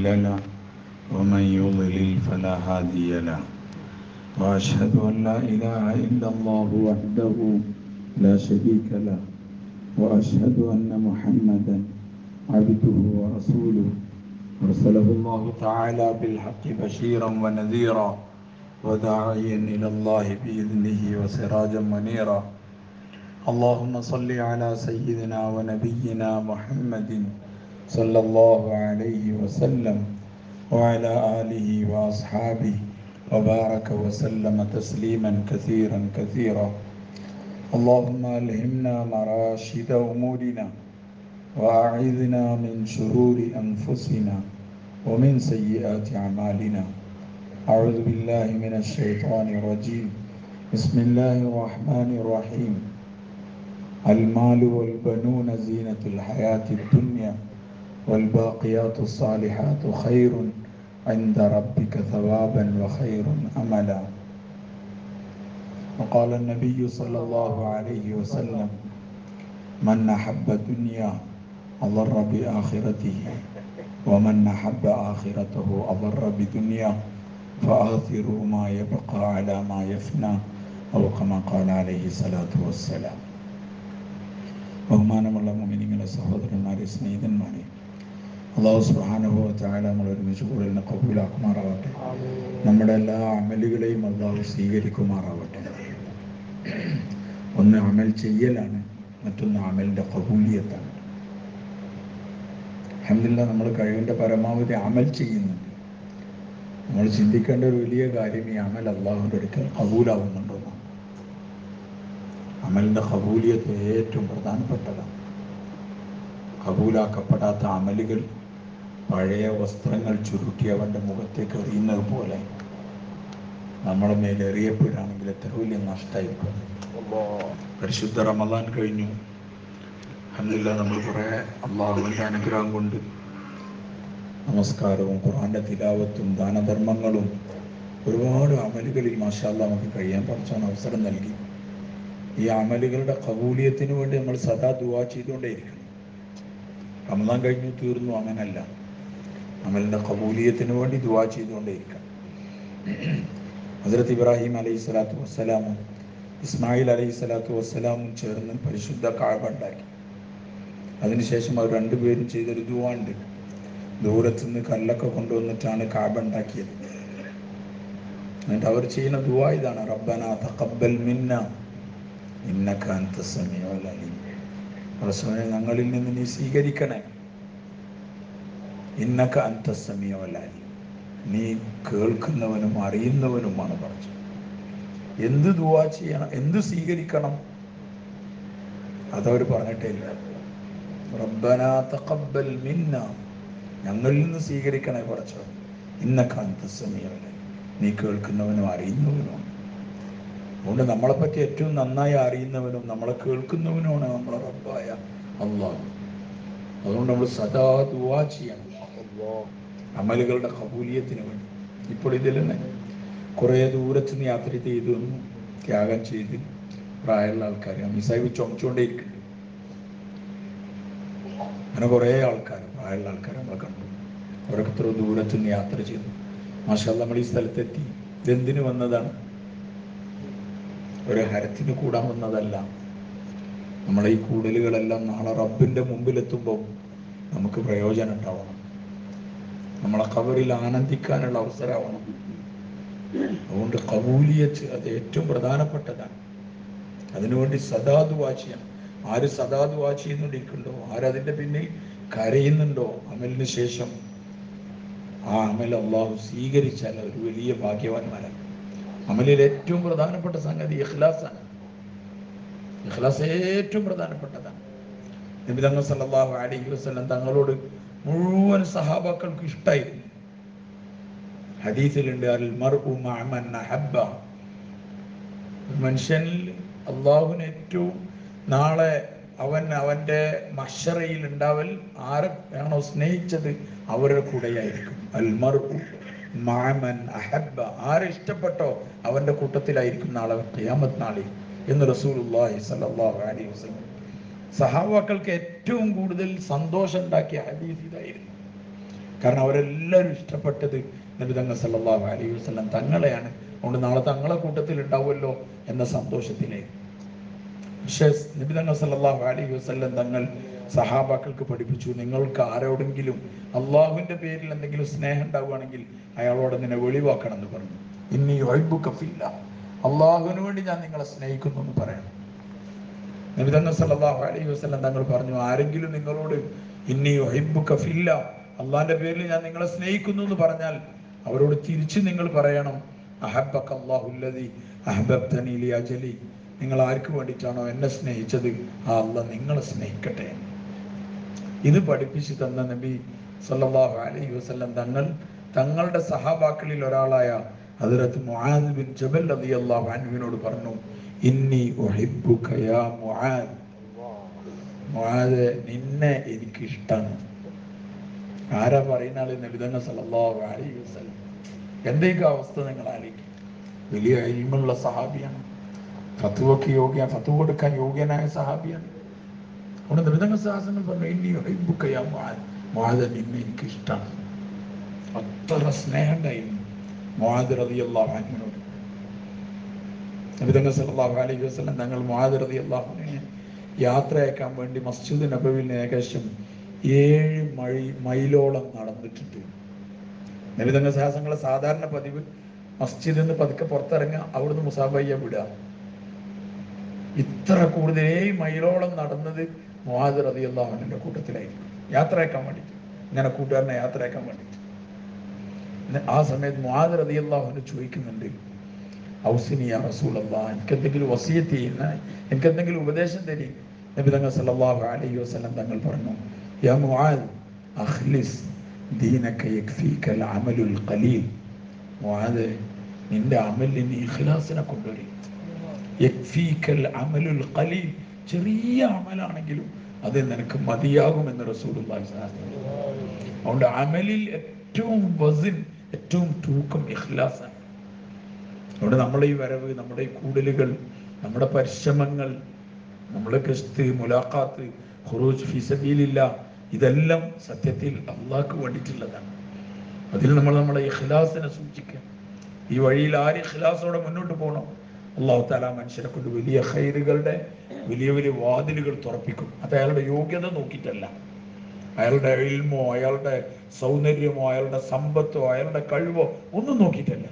له ومن يضلل فلا هادي له وأشهد أن لا إله إلا الله وحده لا شريك له وأشهد أن محمدا عبده ورسوله أرسله الله تعالى بالحق بشيرا ونذيرا وداعيا إلى الله بإذنه وسراجا منيرا. اللهم صل على سيدنا ونبينا محمد صلى الله عليه وسلم وعلى آله وأصحابه وبارك وسلم تسليما كثيرا كثيرا. اللهم ألهمنا مراشد أمورنا وأعذنا من شرور أنفسنا ومن سيئات أعمالنا. أعوذ بالله من الشيطان الرجيم. بسم الله الرحمن الرحيم. المال والبنون زينة الحياة الدنيا والباقيات الصالحات خير عند ربك ثوابا وخير أملا. وقال النبي صلى الله عليه وسلم: من أحب الدنيا أضر بآخرته ومن أحب آخرته أضر بدنيا فآثروا ما يبقى على ما يفنى أو كما قال عليه الصلاة والسلام. ബഹുമാനമുള്ള മുഅ്മിനീങ്ങളെ, സഹോദരന്മാരെ, സ്നേഹിതന്മാരെ, അല്ലാഹു സുബ്ഹാനഹു വ തആല നമ്മൾ ഒരുമിച്ച് കൂടുതലിനെ കബൂലാക്കുമാറാവട്ടെ. നമ്മുടെ എല്ലാ അമലുകളെയും അല്ലാഹു സ്വീകരിക്കുമാറാവട്ടെ. ഒന്ന് അമൽ ചെയ്യലാണ്, മറ്റൊന്ന് അമലിൻ്റെ ഖബൂലിയത്താണ്. അൽഹംദുലില്ലാഹ്, നമ്മൾ കഴിവിൻ്റെ പരമാവധി അമൽ ചെയ്യുന്നുണ്ട്. നമ്മൾ ചിന്തിക്കേണ്ട ഒരു വലിയ കാര്യം ഈ അമൽ അല്ലാഹുവിൻ്റെ അടുക്കൽ ഖബൂലാവുന്നുണ്ടെന്നാണ്. അമലിൻ്റെ ഖബൂലിയത്ത് ഏറ്റവും പ്രധാനപ്പെട്ടതാണ്. ഖബൂലാക്കപ്പെടാത്ത അമലുകൾ പഴയ വസ്ത്രങ്ങൾ ചുരുട്ടി അവൻ്റെ മുഖത്തേക്ക് എറിയുന്നത് പോലെ നമ്മുടെ മേൽ എറിയപ്പെടുകയാണെങ്കിൽ എത്ര വലിയ നഷ്ടമായിരിക്കും. പരിശുദ്ധ റമദാൻ കഴിഞ്ഞു. അൽഹംദുലില്ലാഹ്, നമ്മൾ കുറേ അള്ളാഹുവിൻ്റെ അനുഗ്രഹം കൊണ്ട് നമസ്കാരവും ഖുർആൻ്റെ തിലാവത്തും ദാനധർമ്മങ്ങളും ഒരുപാട് അമലുകളിൽ മാഷാ അല്ലാഹ് നമുക്ക് കഴിയാൻ പഠിച്ചാൻ അവസരം നൽകി. ഈ അമലുകളുടെ ഖബൂലിയത്തിന് വേണ്ടി നമ്മൾ സദാ ദുആ ചെയ്തുകൊണ്ടേയിരിക്കണം. റമദാൻ കഴിഞ്ഞു തീർന്നു അങ്ങനല്ല, അമലിൻ്റെ ഖബൂലിയത്തിന് വേണ്ടി ദുആ ചെയ്തുകൊണ്ടേയിരിക്കണം. ഹസ്രത്ത് ഇബ്രാഹിം അലൈഹി സ്വലാത്തു വസ്സലാമും ഇസ്മായിൽ അലൈഹി സ്വലാത്തു വസ്സലാമും ചേർന്ന് പരിശുദ്ധ കഅബ ഉണ്ടാക്കി. അതിനുശേഷം അവർ രണ്ടുപേരും ചെയ്തൊരു ദുആ ഉണ്ട്. ദൂരത്തുനിന്ന് കല്ലൊക്കെ കൊണ്ടുവന്നിട്ടാണ് കഅബ ഉണ്ടാക്കിയത്. എന്നിട്ട് അവർ ചെയ്യുന്ന ദുആ ഇതാണ്: റബ്ബനാ തഖബ്ബൽ മിന്നാ ഇന്നക അൻത സമീഉൽ അലീം. റസൂലേ, ഞങ്ങളിൽ നിന്ന് നീ സ്വീകരിക്കണേ. ഇന്നക അൻത സമീഉൽ അലീം, നീ കേൾക്കുന്നവനും അറിയുന്നവനുമാണ് പറഞ്ഞു. എന്ത് ദുആ ചെയ്യണം, എന്ത് സ്വീകരിക്കണം, അതവർ പറഞ്ഞിട്ടേ ഇല്ല. റബ്ബനാ തഖബ്ബൽ മിന്നാ, ഞങ്ങളിൽ നിന്ന് സ്വീകരിക്കണേ പറഞ്ഞു. ഇന്നക അൻത സമീഉൽ അലീം, നീ കേൾക്കുന്നവനും അറിയുന്നവനുമാണ്. അതുകൊണ്ട് നമ്മളെപ്പറ്റി ഏറ്റവും നന്നായി അറിയുന്നവനും നമ്മളെ കേൾക്കുന്നവനുമാണ് നമ്മളെ റബ്ബായ അല്ലാഹു. അതുകൊണ്ട് നമ്മൾ സദാ ദുആ ചെയ്യണം അമലുകളുടെ ഖബൂലിയത്തിന് വേണ്ടി. ഇപ്പോൾ ഇതിൽ തന്നെ കുറേ ദൂരത്ത് നിന്ന് യാത്ര ചെയ്തു വന്നു, ത്യാഗം ചെയ്ത് പ്രായമുള്ള ആൾക്കാർ അമീസാഹിബ് ചുമച്ചുകൊണ്ടേയിരിക്കുന്നുണ്ട്. അങ്ങനെ കുറേ ആൾക്കാർ, പ്രായമുള്ള ആൾക്കാർ നമ്മളെ കണ്ടു. അവരൊക്കെ ഇത്ര ദൂരത്ത് നിന്ന് യാത്ര ചെയ്തു. മാഷാ അല്ലാഹ്, നമ്മൾ ഈ സ്ഥലത്തെത്തി. ഇതെന്തിനു വന്നതാണ്? ഒരു ഹരത്തിന് കൂടാൻ വന്നതല്ല. നമ്മളെ ഈ കൂടലുകളെല്ലാം നാളെ റബ്ബിൻ്റെ മുമ്പിലെത്തുമ്പോൾ നമുക്ക് പ്രയോജനം ഉണ്ടാവണം. നമ്മളെ ഖബറിൽ ആനന്ദിക്കാനുള്ള അവസരമാവണം. അതുകൊണ്ട് ഖബൂലിയത്ത് അത് ഏറ്റവും പ്രധാനപ്പെട്ടതാണ്. അതിനുവേണ്ടി സദാ ദുആ ചെയ്യണം. ആര് സദാ ദുആ ചെയ്യുന്നുണ്ടിരിക്കുന്നുണ്ടോ, ആരതിൻ്റെ പിന്നിൽ കരയുന്നുണ്ടോ, അമലിന് ശേഷം ആ അമൽ അല്ലാഹു സ്വീകരിച്ചാൽ ഒരു വലിയ ഭാഗ്യവാന്മാരാണ്. അമലിൽ ഏറ്റവും പ്രധാനപ്പെട്ട സംഗതി ഇഖ്ലാസാണ്. ഇഖ്ലാസ് ഏറ്റവും പ്രധാനപ്പെട്ടതാണ്. നബി തങ്ങൾ സല്ലല്ലാഹു അലൈഹി വസല്ലം തങ്ങളോട് മുഴുവൻ സഹാബാക്കൾക്ക് ഇഷ്ടമായിരുന്നു. ഹദീസിലുണ്ട്, അൽ മർഉ മഅ മൻ അഹബ്ബ. മനുഷ്യനിൽ അള്ളാഹുവിന് ഏറ്റവും നാളെ അവൻ്റെ മഹ്ശറയിൽ ഉണ്ടാവൽ ആരെയാണോ സ്നേഹിച്ചത് അവരുടെ കൂടെയായിരിക്കും. അൽ മർഉ മഅ മൻ അഹബ്ബ, ആരെ ഇഷ്ടപ്പെട്ടോ അവൻ്റെ കൂട്ടത്തിലായിരിക്കും നാളെ ഖിയാമത്ത് നാളിൽ എന്ന് റസൂലുള്ളാഹി സ്വല്ലല്ലാഹു അലൈഹി വസല്ലം. സഹാബാക്കൾക്ക് ഏറ്റവും കൂടുതൽ സന്തോഷം ഉണ്ടാക്കിയ ഹദീസ് ഇതായിരുന്നു. കാരണം അവരെല്ലാവരും ഇഷ്ടപ്പെട്ടത് നബി തങ്ങൾ സല്ലല്ലാഹു അലൈഹി വസല്ലം തങ്ങളെയാണ്. അതുകൊണ്ട് നാളെ തങ്ങളെ കൂട്ടത്തിൽ ഉണ്ടാവുമല്ലോ എന്ന സന്തോഷത്തിലെ. പക്ഷേ നബി തങ്ങൾ സല്ലല്ലാഹു അലൈഹി വസല്ലം തങ്ങൾ സഹാബാക്കൾക്ക് പഠിപ്പിച്ചു, നിങ്ങൾക്ക് ആരോടെങ്കിലും അള്ളാഹുവിന്റെ പേരിൽ എന്തെങ്കിലും സ്നേഹം ഉണ്ടാവുകയാണെങ്കിൽ അയാളോട് നിന്നെ വെളിവാക്കണം എന്ന് പറഞ്ഞു. ഇന്നി യുഹിബ്ബുക ഫില്ലാഹ്, അള്ളാഹുവിന് വേണ്ടി ഞാൻ നിങ്ങളെ സ്നേഹിക്കുന്നു എന്ന് പറയണം. നബി തങ്ങൾ സല്ലല്ലാഹു അലൈഹി വസല്ലം തങ്ങൾ പറഞ്ഞു, ആരെങ്കിലും നിങ്ങളോട് ഇന്നി യുഹിബ്ബുക ഫില്ലാഹ്, അള്ളാഹിന്റെ പേരിൽ ഞാൻ നിങ്ങളെ സ്നേഹിക്കുന്നു എന്ന് പറഞ്ഞാൽ അവരോട് തിരിച്ച് നിങ്ങൾ പറയണം, അഹബ്ബക അല്ലാഹുല്ലദീ അഹ്ബബ്തനീ ലിഅജ്ലി, നിങ്ങൾ ആർക്ക് വേണ്ടിയിട്ടാണോ എന്നെ സ്നേഹിച്ചത് ആ അള്ളാഹ് നിങ്ങളെ സ്നേഹിക്കട്ടെ. ഇത് പഠിപ്പിച്ചു തന്ന നബി സല്ലല്ലാഹു അലൈഹി വസല്ലം തങ്ങളുടെ സഹാബാക്കളിൽ ഒരാളായ ഹദ്റത്ത് മുആദ് ബിൻ ജബൽ റളിയല്ലാഹു അൻഹുവിനോട് പറഞ്ഞു, ഇന്നി ഉഹിബ്ബുക യാ മുആദ്, മുആദ് നിന്നെ എനിക്ക് ഇഷ്ടമാണ്. ആരാ പറയുന്ന ആള്? നബി തങ്ങൾ സല്ലല്ലാഹു അലൈഹി വസല്ലം. എന്തൊക്കെ അവസ്ഥ നിങ്ങൾ ആലോചിക്കും. വലിയ ഇൽമുള്ള സഹാബിയാണ്, ഫത്വ കൊടുക്കാൻ യോഗ്യനായ സഹാബിയാണ്. അവിടെ നബി തങ്ങൾ സഹാബങ്ങൾ പറഞ്ഞു, ഇന്നി ഉഹിബ്ബുക യാ മുആദ്, മുആദ് നിന്നെ എനിക്ക് ഇഷ്ടമാണ്. അത്ര സ്നേഹം ഉണ്ടായിരുന്നു മുആദ് റളിയല്ലാഹു അൻഹുവിനോട്. നബി തങ്ങൾ സല്ലല്ലാഹു അലൈഹി വസല്ലം തങ്ങൾ മുആദ് റളിയല്ലാഹു അൻഹുവിനെ യാത്രയാക്കാൻ വേണ്ടി മസ്ജിദ് നബവിയിൽ ഏകദേശം 7 മൈലോളം നടന്നിട്ടുണ്ട്. നബി തങ്ങൾ സഹാബങ്ങളെ സാധാരണ പതിവ് മസ്ജിദിൽ നിന്ന് പതുക്കെ പുറത്തിറങ്ങുക, അവിടുന്ന് മുസാഫയ്യ വിടുക. ഇത്ര കൂടുതൽ 7 മൈലോളം നടന്നത് മുആദ് റളിയല്ലാഹു അൻഹുവിന്റെ കൂട്ടത്തിലായിരുന്നു, യാത്രയാക്കാൻ വേണ്ടിയിട്ട്, ഇങ്ങനെ കൂട്ടുകാരനെ യാത്രയാക്കാൻ വേണ്ടിയിട്ട്. ആ സമയത്ത് മുആദ് റളിയല്ലാഹു അൻഹു ചോദിക്കുന്നുണ്ട്, ഔസിനി യാ റസൂലല്ലാഹ്, എനിക്കെന്തെങ്കിലും വസിയത്ത് ചെയ്യുന്ന, എനിക്കെന്തെങ്കിലും ഉപദേശം തരി. നബി തങ്ങൾ സല്ലല്ലാഹു അലൈഹി വസല്ലം തങ്ങൾ പറഞ്ഞു, യാ മുആദ് അഖ്ലിസ് ദീനക യക്ഫീകൽ അമലുൽ ഖലീൽ, മുആദ് നിന്റെ അമലിന് ഇഖ്ലാസിനെ കൊണ്ടുവരി. യക്ഫീകൽ അമലുൽ ഖലീൽ, ചെറിയ അമലാണെങ്കിലും അത് നിനക്ക് മതിയാകുമെന്ന് റസൂലുള്ളാഹി സ്വല്ലല്ലാഹു അലൈഹി വസല്ലം. അതുകൊണ്ട് അമലിൽ ഏറ്റവും വസിൻ, ഏറ്റവും തൂക്കം ഇഖ്ലാസാണ്. അതുകൊണ്ട് നമ്മുടെ ഈ വരവ്, നമ്മുടെ ഈ കൂടലുകൾ, നമ്മുടെ പരിശ്രമങ്ങൾ, നമ്മുടെ ഗസ്ത്, മുലാഖാത്ത്, ഖുറൂജ് ഫീ സബീലില്ലാഹ്, ഇതെല്ലാം സത്യത്തിൽ അള്ളാഹ്ക്ക് വേണ്ടിയിട്ടുള്ളതാണ്. അതിൽ നമ്മൾ നമ്മുടെ ഇഖ്ലാസിനെ സൂക്ഷിക്കുക. ഈ വഴിയിൽ ആര് ഇഖ്ലാസോടെ മുന്നോട്ട് പോകണം, അള്ളാഹു തആല മനുഷ്യരെ കൊണ്ട് വലിയ ഖൈറുകളുടെ വലിയ വലിയ വാതിലുകൾ തുറപ്പിക്കും. അത് അയാളുടെ യോഗ്യത നോക്കിയിട്ടല്ല, അയാളുടെ ഇൽമോ, അയാളുടെ സൗന്ദര്യമോ, അയാളുടെ സമ്പത്തോ, അയാളുടെ കഴിവോ ഒന്നും നോക്കിയിട്ടല്ല.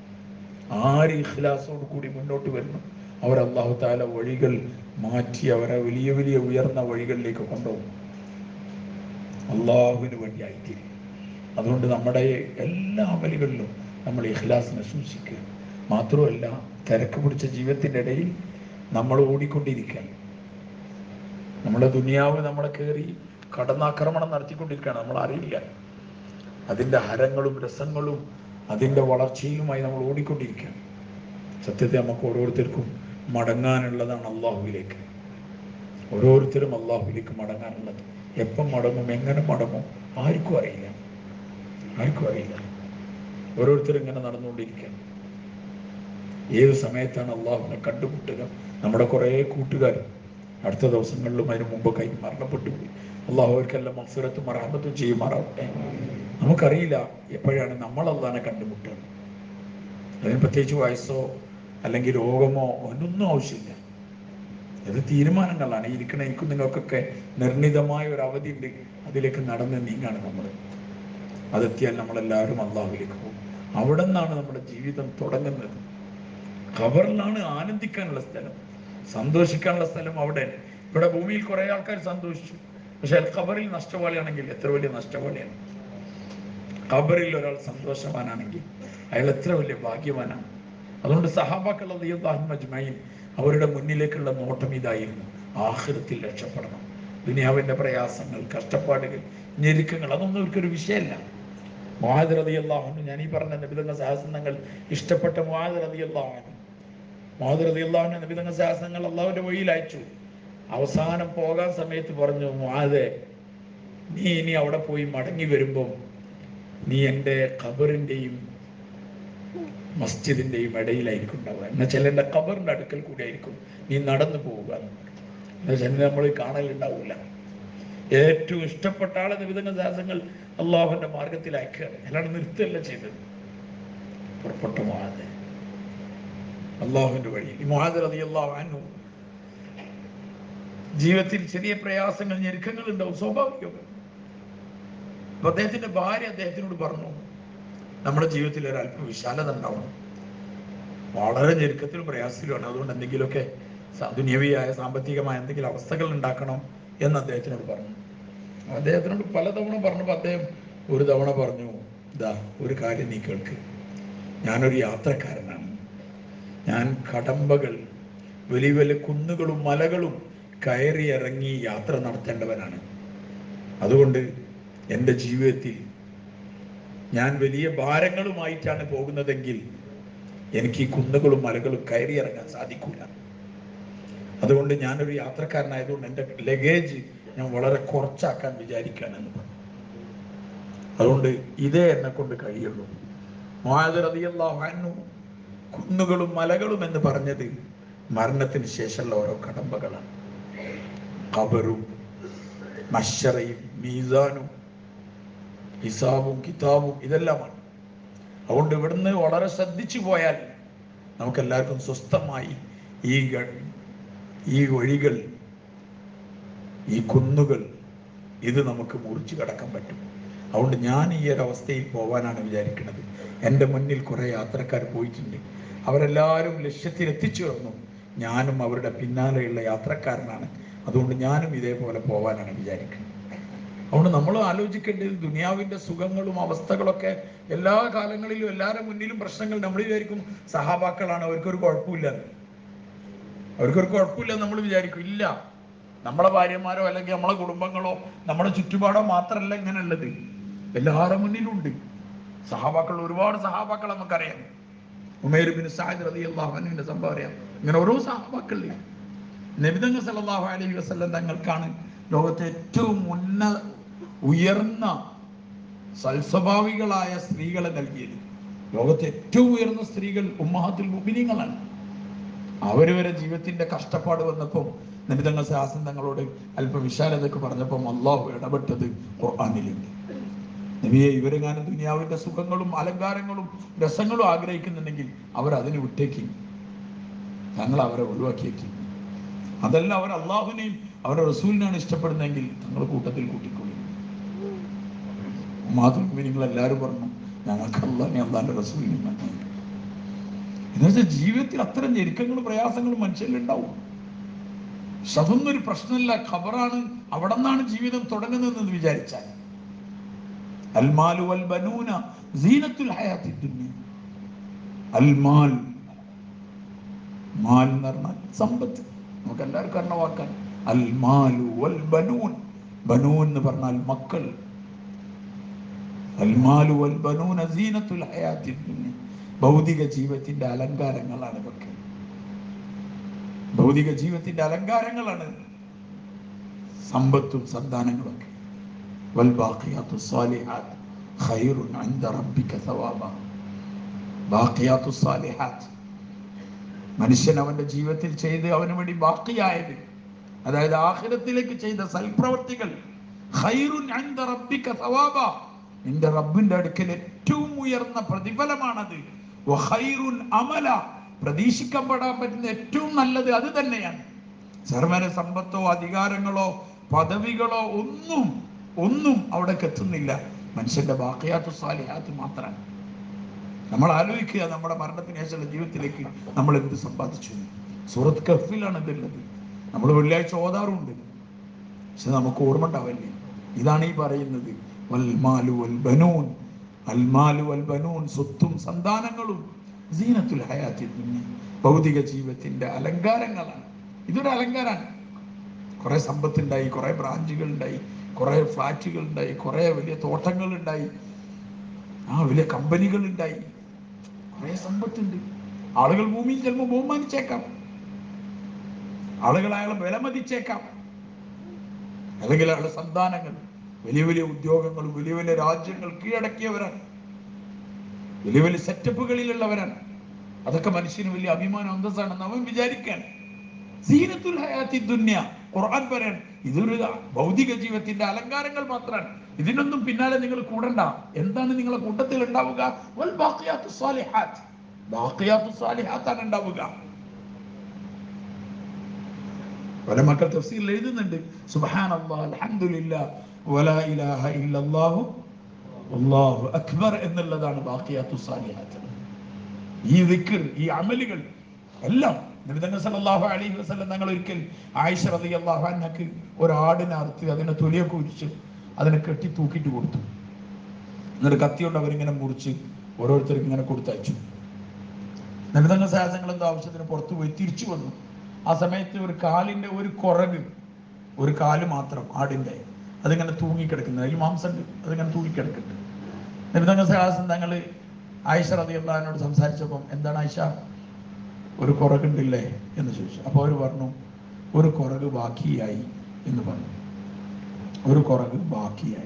ആര് ഇഖ്ലാസോട് കൂടി മുന്നോട്ട് വരുന്നു അവർ അള്ളാഹു തആല വഴികൾ മാറ്റി അവരെ വലിയ വലിയ ഉയർന്ന വഴികളിലേക്ക് കൊണ്ടുപോകും. അള്ളാഹുവിന് വേണ്ടി ആയിത്തീരും. അതുകൊണ്ട് നമ്മുടെ എല്ലാ അമലുകളിലും നമ്മൾ ഇഖ്ലാസിനെ സൂക്ഷിക്കുക. മാത്രമല്ല, തിരക്ക് പിടിച്ച ജീവിതത്തിൻ്റെ ഇടയിൽ നമ്മൾ ഓടിക്കൊണ്ടിരിക്കുകയാണ്. നമ്മുടെ ദുനിയാവ് നമ്മളെ കയറി കടന്നാക്രമണം നടത്തിക്കൊണ്ടിരിക്കുകയാണ്, നമ്മൾ അറിയില്ല. അതിൻ്റെ ഹരങ്ങളും രസങ്ങളും അതിൻ്റെ വളർച്ചയിലുമായി നമ്മൾ ഓടിക്കൊണ്ടിരിക്കുകയാണ്. സത്യത്തെ നമുക്ക് ഓരോരുത്തർക്കും മടങ്ങാനുള്ളതാണ് അള്ളാഹുവിലേക്ക്. ഓരോരുത്തരും അള്ളാഹുവിലേക്ക് മടങ്ങാനുള്ളത്. എപ്പം മടങ്ങും, എങ്ങനെ മടങ്ങും ആർക്കും അറിയില്ല, ആർക്കും അറിയില്ല. ഓരോരുത്തരും ഇങ്ങനെ നടന്നുകൊണ്ടിരിക്കുകയാണ്. ഏത് സമയത്താണ് അള്ളാഹുവിനെ കണ്ടുമുട്ടുക? നമ്മുടെ കുറേ കൂട്ടുകാർ അടുത്ത ദിവസങ്ങളിലും അതിന് മുമ്പൊക്കെ മരണപ്പെട്ടു പോയി. അള്ളാഹു അവർക്കെല്ലാം മഗ്ഫിറത്തും റഹ്മത്തും ചെയ്യുമാറാവട്ടെ. നമുക്കറിയില്ല എപ്പോഴാണ് നമ്മൾ അള്ളാഹിനെ കണ്ടുമുട്ടുക. അതിന് പ്രത്യേകിച്ച് വയസ്സോ അല്ലെങ്കിൽ രോഗമോ ഒന്നൊന്നും ആവശ്യമില്ല. അത് തീരുമാനങ്ങളാണ്. എനിക്കും നിങ്ങൾക്കൊക്കെ നിർണിതമായ ഒരു അവധി ഉണ്ട്, അതിലേക്ക് നടന്ന് നീങ്ങാണ് നമ്മൾ. അതെത്തിയാൽ നമ്മളെല്ലാവരും അള്ളാഹുവിലേക്ക് പോകും. അവിടെ നിന്നാണ് നമ്മുടെ ജീവിതം തുടങ്ങുന്നത്. ഖബറിലാണ് ആനന്ദിക്കാനുള്ള സ്ഥലം, സന്തോഷിക്കാനുള്ള സ്ഥലം അവിടെ. ഇവിടെ ഭൂമിയിൽ കുറെ ആൾക്കാർ സന്തോഷിച്ചു, പക്ഷെ ഖബറിൽ നഷ്ടവാളിയാണെങ്കിൽ എത്ര വലിയ നഷ്ടവാളിയാണ്. ഖബറിൽ ഒരാൾ സന്തോഷവാനാണെങ്കിൽ അയാൾ എത്ര വലിയ ഭാഗ്യവാനാണ്. അതുകൊണ്ട് സഹാബാക്കൾ റളിയല്ലാഹു അൻഹും അജ്മഈൻ അവരുടെ മുന്നിലേക്കുള്ള നോട്ടം ഇതായിരുന്നു, ആഖിറത്തിൽ രക്ഷപ്പെടണം. ദുനിയാവിൻ്റെ പ്രയാസങ്ങൾ, കഷ്ടപ്പാടുകൾ, ഞെരുക്കങ്ങൾ അതൊന്നും അവർക്കൊരു വിഷയമല്ല. മുആദ് റളിയല്ലാഹു അൻഹു, ഞാൻ ഈ പറഞ്ഞ നബി തങ്ങൾ സഹാസനങ്ങൾ ഇഷ്ടപ്പെട്ട മുആദ് റളിയല്ലാഹു അൻഹു, മുആദ് റളിയല്ലാഹു അൻഹു നബി തങ്ങൾ സഹാസനങ്ങൾ അള്ളാഹുവിൻ്റെ വഴിയിൽ അയച്ചു. അവസാനം പോകാൻ സമയത്ത് പറഞ്ഞു, മുആദേ, നീ ഇനി അവിടെ പോയി മടങ്ങി വരുമ്പോൾ നീ എൻ്റെ ഖബറിൻ്റെയും മസ്ജിദിൻ്റെയും ഇടയിലായിരിക്കും ഉണ്ടാവുക. എന്നുവെച്ചാൽ എൻ്റെ ഖബറിൻ്റെ അടുക്കൽ കൂടി ആയിരിക്കും നീ നടന്നു പോവുക. എന്നുവെച്ചാൽ നമ്മൾ കാണലുണ്ടാവില്ല. ഏറ്റവും ഇഷ്ടപ്പെട്ട ആളെ നിബിധങ്ങൾ ദാസങ്ങൾ അള്ളാഹുവിന്റെ മാർഗത്തിൽ അയക്കുകയാണ്, അല്ലാണ്ട് നിർത്തുകയല്ല ചെയ്തത്. പുറപ്പെട്ട മുആദ് അള്ളാഹുവിന്റെ വഴി. മുആദ് റളിയല്ലാഹു അൻഹു ജീവിതത്തിൽ ചെറിയ പ്രയാസങ്ങൾ, ഞെരുക്കങ്ങൾ ഉണ്ടാവും, സ്വാഭാവികം. അപ്പൊ അദ്ദേഹത്തിന്റെ ഭാര്യ അദ്ദേഹത്തിനോട് പറഞ്ഞു, നമ്മുടെ ജീവിതത്തിൽ ഒരല്പം വിശാലത ഉണ്ടാവണം, വളരെ ഞെരുക്കത്തിലും പ്രയാസത്തിലുമാണ്, അതുകൊണ്ട് എന്തെങ്കിലുമൊക്കെ ദുനിയവിയായ സാമ്പത്തികമായ എന്തെങ്കിലും അവസ്ഥകൾ ഉണ്ടാക്കണം എന്ന് അദ്ദേഹത്തിനോട് പറഞ്ഞു. അദ്ദേഹത്തിനോട് പലതവണ പറഞ്ഞപ്പോൾ അദ്ദേഹം ഒരു തവണ പറഞ്ഞു, ഇതാ ഒരു കാര്യം നീ കേൾക്ക്, ഞാനൊരു യാത്രക്കാരനാണ്, ഞാൻ കടമ്പകൾ, വലിയ വലിയ കുന്നുകളും മലകളും കയറി ഇറങ്ങി യാത്ര നടത്തേണ്ടവനാണ്. അതുകൊണ്ട് എൻ്റെ ജീവിതത്തിൽ ഞാൻ വലിയ ഭാരങ്ങളുമായിട്ടാണ് പോകുന്നതെങ്കിൽ എനിക്ക് ഈ കുന്നുകളും മലകളും കയറി ഇറങ്ങാൻ സാധിക്കില്ല. അതുകൊണ്ട് ഞാനൊരു യാത്രക്കാരനായതുകൊണ്ട് എൻ്റെ ലഗേജ് ഞാൻ വളരെ കുറച്ചാക്കാൻ വിചാരിക്കുകയാണെന്ന് പറഞ്ഞു. അതുകൊണ്ട് ഇതേ എന്നെ കൊണ്ട് കഴിയുള്ളൂ. മുആദ് റളിയല്ലാഹു അൻഹു കുന്നുകളും മലകളും എന്ന് പറഞ്ഞത് മരണത്തിന് ശേഷമുള്ള ഓരോ കടമ്പകളാണ്. ഖബറും മഹ്ശറയും മീസാനും ഹിസാബും കിതാബും ഇതെല്ലാമാണ്. അതുകൊണ്ട് ഇവിടുന്ന് വളരെ ശ്രദ്ധിച്ചു പോയാൽ നമുക്കെല്ലാവർക്കും സ്വസ്ഥമായി ഈ വഴികൾ, ഈ കുന്നുകൾ, ഇത് നമുക്ക് മുറിച്ചു കടക്കാൻ പറ്റും. അതുകൊണ്ട് ഞാൻ ഈ ഒരു അവസ്ഥയിൽ പോകാനാണ് വിചാരിക്കുന്നത്. എൻ്റെ മുന്നിൽ കുറേ യാത്രക്കാർ പോയിട്ടുണ്ട്, അവരെല്ലാവരും ലക്ഷ്യത്തിൽ എത്തിച്ചേർന്നു, ഞാനും അവരുടെ പിന്നാലെയുള്ള യാത്രക്കാരനാണ്. അതുകൊണ്ട് ഞാനും ഇതേപോലെ പോകാനാണ് വിചാരിക്കുന്നത്. അതുകൊണ്ട് നമ്മൾ ആലോചിക്കേണ്ടത് ദുനിയാവിൻ്റെ സുഖങ്ങളും അവസ്ഥകളൊക്കെ എല്ലാ കാലങ്ങളിലും എല്ലാവരുടെ മുന്നിലും പ്രശ്നങ്ങൾ. നമ്മൾ വിചാരിക്കും സഹാബാക്കളാണ്, അവർക്കൊരു കുഴപ്പമില്ല, അവർക്കൊരു കുഴപ്പമില്ല നമ്മൾ വിചാരിക്കും. ഇല്ല, നമ്മളെ ഭാര്യമാരോ അല്ലെങ്കിൽ നമ്മളെ കുടുംബങ്ങളോ നമ്മുടെ ചുറ്റുപാടോ മാത്രമല്ല ഇങ്ങനെയുള്ളത്, എല്ലാവരുടെ മുന്നിലുണ്ട്. സഹാബാക്കൾ, ഒരുപാട് സഹാബാക്കൾ നമുക്കറിയാം. ഉമൈർ ബിൻ സഅദ് റളിയല്ലാഹു അൻഹുവിന്റെ സംഭവം അറിയാം. ഇങ്ങനെ ഓരോ സഹാബാക്കളിൽ നബി തങ്ങൾ സല്ലല്ലാഹു അലൈഹി വസല്ലം തങ്ങൾക്കാണ് ലോകത്തെ ഏറ്റവും ഉയർന്ന സൽസ്വഭാവികളായ സ്ത്രീകളെ നൽകിയത്. ലോകത്തെ ഏറ്റവും ഉയർന്ന സ്ത്രീകൾ ഉമ്മഹാത്തുൽ മുഅ്മിനീങ്ങളാണ്. അവരവരെ ജീവിതത്തിന്റെ കഷ്ടപ്പാട് വന്നപ്പോൾ നബി തങ്ങൾ സഹാസൻ തങ്ങളോട് അല്പ വിശാലതൊക്കെ പറഞ്ഞപ്പോൾ അള്ളാഹു ഇടപെട്ടത് ഖുർആനിലുണ്ട്. നബിയെ, ഇവരെങ്ങാനും ദുനിയാവിന്റെ സുഖങ്ങളും അലങ്കാരങ്ങളും രസങ്ങളും ആഗ്രഹിക്കുന്നുണ്ടെങ്കിൽ അവരതിന് വിട്ടേക്ക്, തങ്ങൾ അവരെ ഒഴിവാക്കിയേക്ക്. അതല്ല, അവർ അള്ളാഹുവിനെയും അവരുടെ റസൂലിനെയാണ് ഇഷ്ടപ്പെടുന്നതെങ്കിൽ തങ്ങൾ കൂട്ടത്തിൽ കൂട്ടിക്കൊള്ളി. മാതൃഭൂമി നിങ്ങൾ എല്ലാവരും പറഞ്ഞു, ഞങ്ങൾക്ക് അള്ളാഹിനെ അള്ളാഹിന്റെ റസൂലിനെ മതി. എന്നുവെച്ചാൽ ജീവിതത്തിൽ അത്തരം ഞെരുക്കങ്ങളും പ്രയാസങ്ങളും മനുഷ്യരിലുണ്ടാവും. പക്ഷെ അതൊന്നും ഒരു പ്രശ്നമില്ല, ഖബറാണ്, അവിടെ നിന്നാണ് ജീവിതം തുടങ്ങുന്നതെന്ന് വിചാരിച്ചാൽ. അൽമാലു വൽ ബനൂന സീനത്തുൽ ഹയാത്തിദ് ദുനിയ. അൽമാൽ, മാൽ എന്ന് പറഞ്ഞാൽ സമ്പത്ത്, നമുക്ക് എല്ലാവർക്കും അറിഞ്ഞ വാക്കാണ്. അൽമാലു വൽ ബനൂൻ, ബനൂൻ എന്ന് പറഞ്ഞാൽ മക്കൾ. അൽമാലു വൽ ബനൂന സീനത്തുൽ ഹയാത്തിദ് ദുനിയ, ഭൗതിക ജീവിതത്തിന്റെ അലങ്കാരങ്ങളാണ് ഇതൊക്കെ. ഭൗതിക ജീവിതത്തിന്റെ അലങ്കാരങ്ങളാണ് സമ്പത്തും സന്താനങ്ങളൊക്കെ. വൽ ബാഖിയാത്തു സ്വാലിഹാത്ത് ഖൈറുൻ ഇൻദ റബ്ബിക സവാബ. ബാഖിയാത്തു സ്വാലിഹാത്ത്, മനുഷ്യൻ അവന്റെ ജീവിതത്തിൽ ചെയ്ത് അവന് വേണ്ടി ബാക്കിയായത്, അതായത് ആഖിറത്തിലേക്ക് ചെയ്ത സൽപ്രവർത്തികൾ, ഖൈറുൻ ഇൻദ റബ്ബിക സവാബ, നിന്റെ റബ്ബിന്റെ അടുക്കൽ ഏറ്റവും ഉയർന്ന പ്രതിഫലമാണത്. വഖൈറുൻ അമല, പ്രതീക്ഷിക്കപ്പെടാൻ പറ്റുന്ന ഏറ്റവും നല്ലത് അത് തന്നെയാണ്. സർവ്വന സമ്പത്തോ അധികാരങ്ങളോ പദവികളോ ഒന്നും അവിടേക്ക് എത്തുന്നില്ല. മനുഷ്യന്റെ ബാഖിയാത്തു സാലിഹാത്ത് മാത്രമാണ്. നമ്മൾ ആലോചിക്കുക, നമ്മുടെ മരണത്തിന് ശേഷമുള്ള ജീവിതത്തിലേക്ക് നമ്മൾ എന്ത് സമ്പാദിച്ചു. സൂറത്ത് കഹ്ഫിലാണ് ഇതുള്ളത്. നമ്മൾ വെള്ളിയാഴ്ച ഓതാറുണ്ട്, പക്ഷെ നമുക്ക് ഓർമ്മ ഉണ്ടാവില്ലേ. ഇതാണ് ഈ പറയുന്നത് വൽമാലു വൽ ബനൂൻ. അൽമാലു വൽ ബനൂൻ, സ്വത്തും സന്താനങ്ങളും, സീനത്തുൽ ഹയാത്തിദ് ദുനിയ, ഭൗതിക ജീവിതത്തിന്റെ അലങ്കാരങ്ങളാണ്. ഇതൊരു അലങ്കാരമാണ്. കുറെ സമ്പത്തുണ്ടായി, കുറെ ബ്രാഞ്ചുകൾ ഉണ്ടായി, കുറെ ഫ്ലാറ്റുകൾ ഉണ്ടായി, കുറെ വലിയ തോട്ടങ്ങൾ ഉണ്ടായി, വലിയ കമ്പനികൾ ഉണ്ടായി, കുറെ സമ്പത്തുണ്ട്. ആളുകൾ ഭൂമിയിൽ ചിലപ്പോൾ ബഹുമാനിച്ചേക്കാം, ആളുകൾ അയാളെ വിലമതിച്ചേക്കാം, അല്ലെങ്കിൽ അയാളുടെ സന്താനങ്ങൾ വലിയ വലിയ ഉദ്യോഗങ്ങളും വലിയ വലിയ രാജ്യങ്ങൾ കീഴടക്കിയവരാണ്, വലിയ വലിയ സെറ്റപ്പുകളിലുള്ളവരാണ്. അതൊക്കെ മനുഷ്യന് വലിയ അഭിമാനം അന്തസ്സാണെന്ന് അവൻ വിചാരിക്കാൻ. സീനത്തുൽ ഹയാത്തിദ് ദുനിയ, ഖുർആൻ പറയാൻ ഇതൊരു ഭൗതിക ജീവിതത്തിന്റെ അലങ്കാരങ്ങൾ മാത്രമാണ്. ഇതിനൊന്നും പിന്നാലെ നിങ്ങൾ കൂടണ്ട. എന്താണ് നിങ്ങളെ കൂട്ടത്തിൽ ഉണ്ടാവുക? വൽ ബാഖിയാത്തു സ്വാലിഹാത്ത്, ബാഖിയാത്തു സ്വാലിഹാത്താണ് ഉണ്ടാവുക. പല മക്കൾ തഫ്സീറിൽ എഴുതുന്നുണ്ട്, സുബ്ഹാനല്ലാഹ് അൽഹംദുലില്ലാഹ് വലാ ഇലാഹ ഇല്ലല്ലാഹു അല്ലാഹു അക്ബർ എന്നുള്ളതാണ് ബാഖിയാത്തു സ്വാലിഹാത്ത്. ഈ ദിക്ർ, ഈ അമലുകൾ എല്ലാം നബി തങ്ങൾ സല്ലല്ലാഹു അലൈഹി വസല്ലം തങ്ങൾ ഒരിക്കൽ ആയിഷ റളിയല്ലാഹു അൻഹക്ക് ഒരാടിനെ അറുത്ത് അതിനെ തൊലിയൊക്കെ ഉരിച്ച് അതിനെ കെട്ടി തൂക്കിയിട്ട് കൊടുത്തു. എന്നിട്ട് കത്തി കൊണ്ട് അവരിങ്ങനെ മുറിച്ച് ഓരോരുത്തർക്ക് ഇങ്ങനെ കൊടുത്തയച്ചു. നബി തങ്ങൾ സഹാസങ്ങൾ എന്തോ ആവശ്യത്തിന് പുറത്തു പോയി തിരിച്ചു വന്നു. ആ സമയത്ത് ഒരു കാലിന്റെ ഒരു കുറക്, ഒരു കാല് മാത്രം ആടിന്റെ, അതിങ്ങനെ തൂങ്ങിക്കിടക്കുന്നത്, അതിൽ മാംസമുണ്ട്, അതിങ്ങനെ തൂങ്ങിക്കിടക്കുന്നുണ്ട്. നബി തങ്ങൾ സഹാസം തങ്ങൾ ആയിഷ റളിയല്ലാഹു അൻഹയോട് സംസാരിച്ചപ്പം, എന്താണ് ആയിഷ, ഒരു കുറകുണ്ടില്ലേ എന്ന് ചോദിച്ചു. അപ്പോൾ അവർ പറഞ്ഞു, ഒരു കുറക് ബാക്കിയായി എന്ന് പറഞ്ഞു. ഒരു കുറക് ബാക്കിയായി.